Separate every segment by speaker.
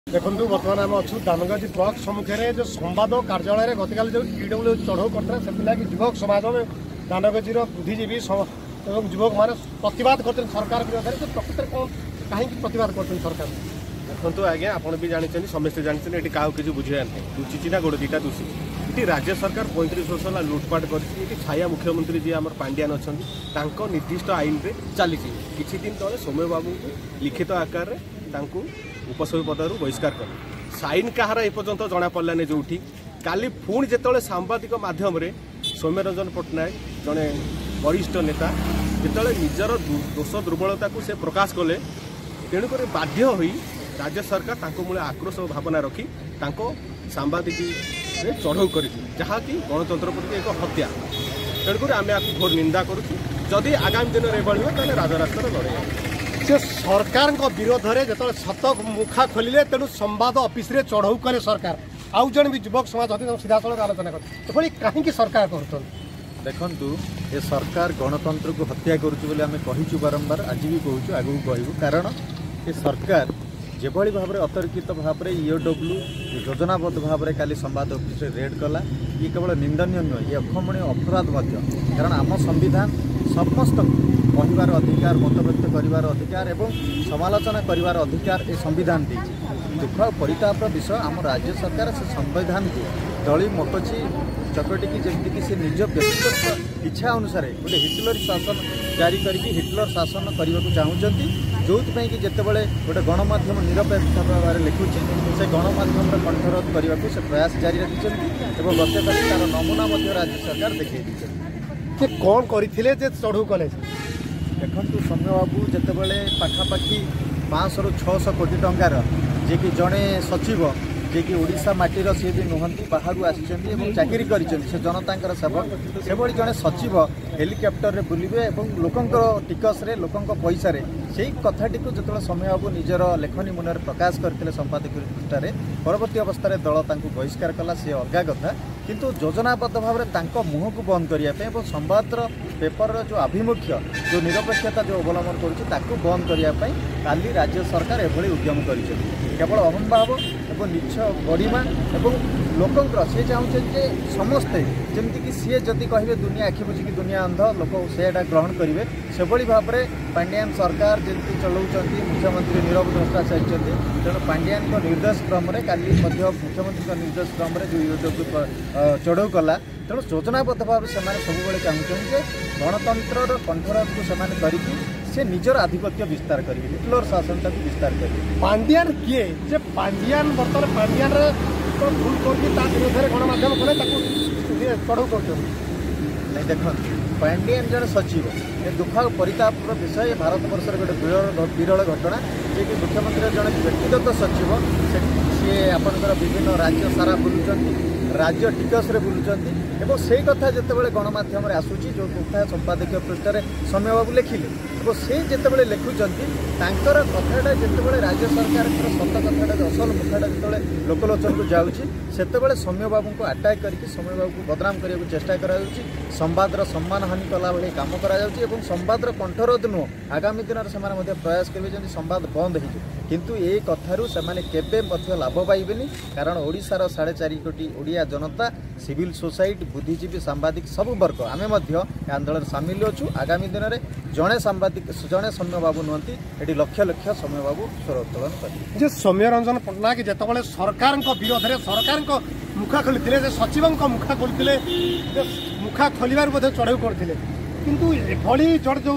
Speaker 1: देखो बर्तमान आम अच्छु दानगंज ब्लॉक सम्मुखें जो संवाद कार्यालय गतकाल जो ईडब्ल्यू चढ़ऊ करते से युवक समाज में दानगंज बुद्धिजीवी युवक मैंने प्रतिवाद करते सरकार विरोध में प्रकृत कौन कहीं प्रतिवाद करते सरकार
Speaker 2: देखो आज्ञा आप भी जानते समस्ते जानते ये क्या किसी बुझे दुचिची ना गोटे दुटा दूषी ये राज्य सरकार 35 वर्ष है लुटपाट कर छाया मुख्यमंत्री जी आम पांड्यान अच्छा निर्दिष्ट आईन में चली किसी दिन तले सौम्य बाबू को लिखित आकार में उपसभापति पदर बहिष्कार कले साइन कहार एपर्यंत जना पड़ानी जो काली पुणी जिते सांबादिक मध्यम सौम्य रंजन पट्टनायक जड़े वरिष्ठ नेता जिते निजर दोष दुर्बलता को से प्रकाश कले तेणुक बाध्य हो राज्य सरकार मूल आक्रोश भावना रखी सांबादिक चढ़ऊ कर जहाँकि गणतंत्र प्रति एक हत्या तेणुक आम आपको घोर निंदा करुँच आगामी दिन में बढ़ तो राजरास्तार लड़े
Speaker 1: से सरकार विरोध में जो सत मुखा खोलिले तेणु संवाद ऑफिस रे चढ़ऊ करे सरकार आउ जन भी युवक समाज अच्छे सीधा सड़क आलोचना कर कहीं सरकार कर
Speaker 3: देखु ये सरकार गणतंत्र को हत्या करूँ बारंबार आज भी कहूँ आगू कहूँ कारण ये सरकार जेभली भाव में अतर्कित भाव में ईओडब्ल्यू योजनाबद्ध भाव में काली संवाद ऑफिस रेड कला ये केवल निंदनीय नुह ये अक्षमणीय अपराध कारण आम संविधान समस्त कहबार अधिकार मत व्यक्त कर अधिकार एवं समालोचना कर अधिकार ये संविधान देती दुख परितापर विषय आम राज्य सरकार से संविधान को दली मकची चकटिकी जमीक से निज व्यक्तिगत इच्छा अनुसार गोटे हिटलर शासन जारी करके हिटलर शासन करने को चाहूँगी जो कि जितेबाला गोटे गणमाध्यम निरपेक्ष भाव लिखुचे से गणमाध्यम कंठरोध करने को से प्रयास जारी रखिंट और गतकाली तार नमूना राज्य सरकार देखते
Speaker 1: कौन करते चढ़ऊ कले
Speaker 3: देखु सौम्य बाबू जितेबाला पाखापाखि 500 ରୁ 600 कोटी टंकार जे कि जड़े सचिव जे कि ओडिशा माटीर सी भी नुहति बाहर आसी चाकरी कर जनता सेवक से जड़े सचिव हेलिकप्टर रे बुलवे और लोकंर टिकस रे लोकंर पैसा रे से कथाटी को जो सौम्य बाबू निजर लेखनी मुन प्रकाश करते संपादक पृष्ठार परवर्ती अवस्था दल बहिष्कार कला सी अलग कथा किंतु योजनाबद्ध भाव में मुह को बंद करने संवाद पेपर जो आभिमुख्य जो निरपेक्षता जो अवलंबन करुँच बंद करने काली राज्य सरकार एभली उद्यम कर केवल अहम भाव और नीच गरिमा और लोकंर सी चाहूँ जे समस्ते जमीक सी जदि कहे दुनिया आखि बुझिकी दुनिया अंध लोक से ग्रहण करेंगे से भाव में पांड्यान सरकार जमी चलाऊँ मुख्यमंत्री नीरव द्रष्टा चाहिए तेणु पांड्यान निर्देश क्रम में काली मुख्यमंत्री निर्देश क्रम में जो ईओडब्ल्यू चढ़ऊ कला तेणु योजनाबद्ध भाव से सब चाहूँ गणतंत्र कंठरोध को करके से निजर आधिपत्य विस्तार करेंगे हिटलर शासन तक विस्तार करेंगे
Speaker 1: पांड्यान किए जे पांड्यान बर्तमान पांड्यान तो भूल करके विरोध में गणमाध्यम कले चढ़ऊ कर
Speaker 3: नहीं देख पांड्यान जन सचिव ये दुख परिताप विषय भारत वर्ष गोटे विरल घटना जे कि मुख्यमंत्री जन व्यक्तिगत सचिव सी आपंकर विभिन्न राज्य सारा बुलूँ राज्य टिकस रे बुलूँ और से कथा जितेबाला गणमाध्यम आसूची जो कथा संपादकीय पृष्ठार सौम्य बाबू लिखिले और से जितेबाला लिखुंट कथाटा जितेबाला राज्य सरकार सत कथाटा असल मुखाटा जो लोकलोचन को जाऊँगी से सौम्य बाबू को आटाक करके सौम्य बाबू को बदनाम करने को चेष्टा संवादर सम्मान हानि कला भाई कम कर संवादर कंठरोध नुह आगामी दिन में प्रयास करेंगे संवाद बंद हो किंतु ये कथारू से लाभ पाइबेनि कारण ओडिशार 4.5 कोटी ओडिया जनता सिविल सोसाइटी बुद्धिजीवी सांबादिक सब वर्ग आम आंदोलन सामिल अच्छु आगामी दिन में जड़े सांबादिक जड़े सौम्य बाबू नुहति ये लक्ष लक्ष सौम्य बाबू स्वर उत्तोलन करेंगे
Speaker 1: सौम्य रंजन पट्टनायक जितेबाला सरकार विरोध में सरकार मुखा खोली सचिव मुखा खोली मुखा खोल चढ़ऊ करते किंतु एभली जो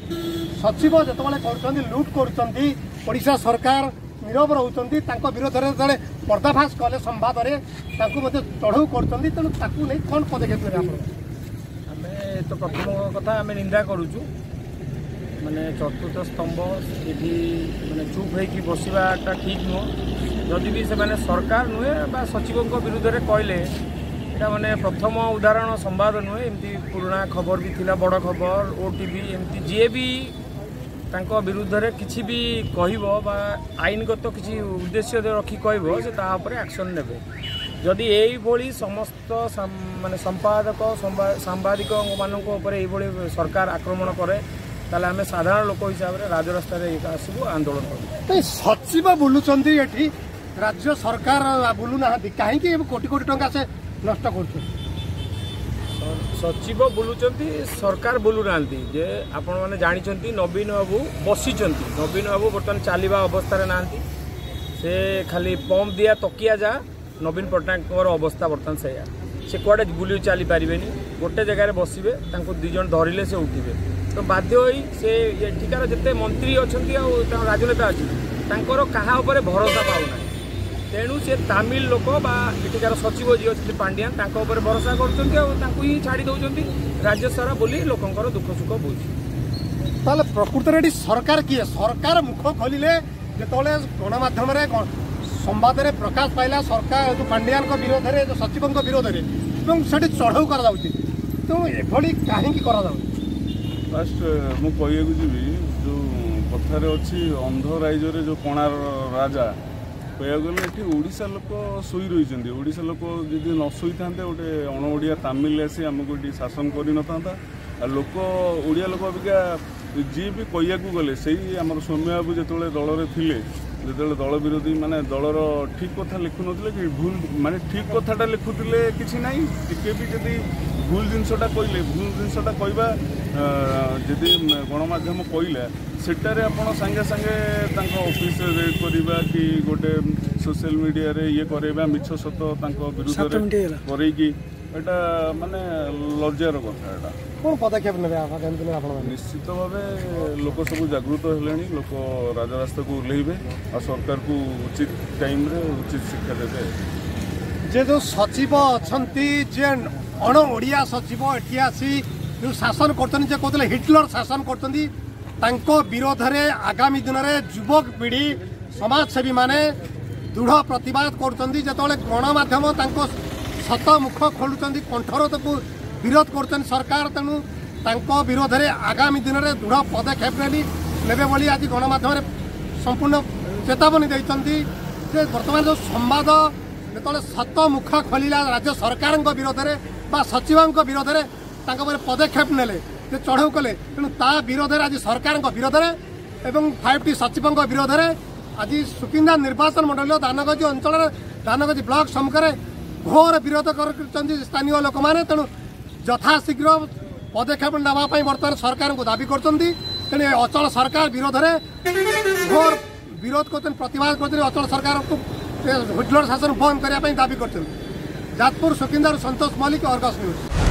Speaker 1: सचिव जितेबाला कर लुट करोडिशा सरकार नीरव रोचंती विरोध में पर्दाफाश कले संवाद चढ़ऊ कर कौन पदक्षेप
Speaker 4: आम तो प्रथम कथा आम निंदा करुचु माने चतुर्थ स्तंभ ये माने चुप होगी बसवाटा ठीक नुह जदि भी से सरकार नुहे बा सचिव विरुद्ध में कहले यहाँ माने प्रथम उदाहरण संवाद नुहे एमती पुराना खबर भी थिला बड़ खबर ओटीवी एमती जी भी तांको विरुद्ध में किसी भी कह आईनगत किसी उद्देश्य रखी कह से एक्शन ने जदि यही समस्त माने संपादक सांबादिक मानी सरकार आक्रमण करे ताले आम साधारण लोक हिसाब से राजरास्तार आसबू आंदोलन कर
Speaker 1: सचिव बुलूँ राज्य सरकार बुलू ना कहीं कोटी कोटी टंका से नष्ट कर
Speaker 4: सचिव बुलुचंती सरकार बुलू ना जे आपण मैंने जानी नवीन बाबू बसी नवीन बाबू बर्तमान चलवा अवस्था ना से खाली पंप दिया तकिया जा नवीन पट्टनायक अवस्था बर्तमान से कुआडे बुली चली पारे गोटे जगार बसवे दिज धरिले से उठे तो बाध्य होई से एठिकार जिते मंत्री अच्छा राजनेता अच्छे क्या भरोसा पाऊना तेणु से तमिल लोक एठिकार सचिव जी अच्छे पांड्यान भरोसा कर छाड़ी दौरान राज्य सारा बोली लोकंर दुख सुख बुझे
Speaker 1: प्रकृत में सरकार किए सरकार मुख खोलिले जो गणमाध्यम संवाद में प्रकाश पाइला सरकार जो पांड्यान विरोध में जो सचिव विरोध में चढ़ऊ कर तेणु एभली कहीं
Speaker 5: फास्ट मुझे जी जो कथार अच्छी अंध राज्य जो कोणार राजा कह गले ये ओडिशा लोक शोई रही ओडिशा लोक जदि न शोई था गोटे अणओडिया तामिल आसी आमको ये शासन कर लोक ओडिया लोक अबिका जी भी कहू गले से आम सौम्य बाबू जो दल थे जो दल विरोधी माने दलर ठीक कथा लिखु ना कि भूल माने ठीक कथाटा लिखुले कि ना टी भी जदि भूल जिनसटा कहले भूल जिनसटा कहवा जदि गणमाध्यम कहला सेटारे आपण सांगे सांगे ऑफिस रेड करवा कि गोटे सोशल मीडिया रे ये करवा मिछ सत विरुद्ध करैकी एटा माने लज्जार कथा एटा
Speaker 1: कौन पदक्षेप ने
Speaker 5: निश्चित भाव लोक सब जागृत हेले लोक राजरास्ता को ओह्लैबे और सरकार को उचित टाइम रे उचित शिक्षा देवे
Speaker 1: जे जो सचिव अच्छी जे अण ओडिया सचिव एटी आसी जो शासन करते हिटलर शासन करते विरोध में आगामी दिन में युवक पीढ़ी समाजसेवी माने दृढ़ प्रतिवाद कर गणमाध्यम सत मुख खोलुंट कंठर को विरोध कर सरकार तेणु विरोध में आगामी दिन में दृढ़ पदक्षेप ने आज गणमाध्यम संपूर्ण चेतावनी देते बर्तमान जो संवाद जो सत मुख खोलिला राज्य सरकार विरोध में सचिव विरोध में पदक्षेप नेले चढ़ऊ कले तेणु ता विरोध में आज सरकार विरोध में 5टी सचिव विरोध में आज सुकिंदा निर्वाचन मंडल दानगजी अंचल दानगजी ब्लॉक सम्मुख में घोर विरोध कर स्थानीय लोक मैंने तेणु यथाशीघ्र पदक्षेप नापी बर्तमान सरकार को दाबी कर अचल सरकार विरोध में घोर विरोध कर प्रतिवाद कर अचल सरकार को हिटलर शासन बंद करने दाबी कर जाजपुर सुकिंदार संतोष मल्लिक अर्गस न्यूज।